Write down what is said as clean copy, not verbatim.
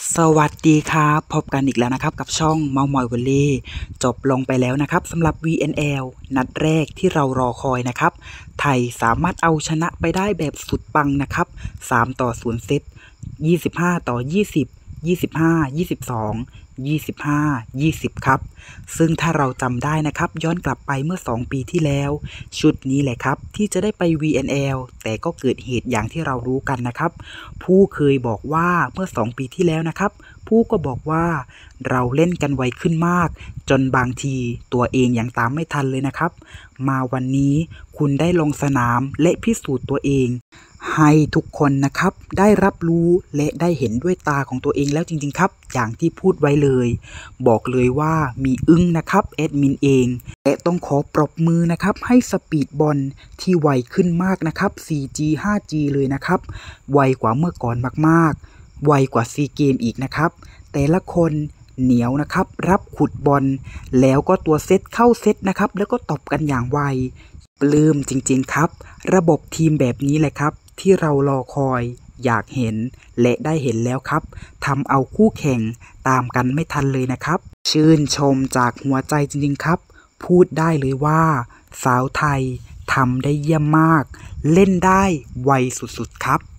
สวัสดีครับพบกันอีกแล้วนะครับกับช่องเมามอยวอลเล่จบลงไปแล้วนะครับสำหรับ VNL นัดแรกที่เรารอคอยนะครับไทยสามารถเอาชนะไปได้แบบสุดปังนะครับ3-0เซต25-20 25 22 25 20ครับซึ่งถ้าเราจำได้นะครับย้อนกลับไปเมื่อ2ปีที่แล้วชุดนี้แหละครับที่จะได้ไป VNL แต่ก็เกิดเหตุอย่างที่เรารู้กันนะครับผู้เคยบอกว่าเมื่อ2ปีที่แล้วนะครับผู้ก็บอกว่าเราเล่นกันไวขึ้นมากจนบางทีตัวเองยังตามไม่ทันเลยนะครับมาวันนี้คุณได้ลงสนามและพิสูจน์ตัวเองให้ทุกคนนะครับได้รับรู้และได้เห็นด้วยตาของตัวเองแล้วจริงๆครับอย่างที่พูดไว้เลยบอกเลยว่ามีอึ้งนะครับแอดมินเองและต้องขอปรบมือนะครับให้สปีดบอลที่ไวขึ้นมากนะครับ 4G 5G เลยนะครับไวกว่าเมื่อก่อนมากๆไวกว่าซีเกมอีกนะครับแต่ละคนเหนียวนะครับรับขุดบอลแล้วก็ตัวเซตเข้าเซตนะครับแล้วก็ตบกันอย่างไวปลื้มจริงๆครับระบบทีมแบบนี้แหละครับที่เรารอคอยอยากเห็นและได้เห็นแล้วครับทำเอาคู่แข่งตามกันไม่ทันเลยนะครับชื่นชมจากหัวใจจริงๆครับพูดได้เลยว่าสาวไทยทำได้เยี่ยมมากเล่นได้ไวสุดๆครับ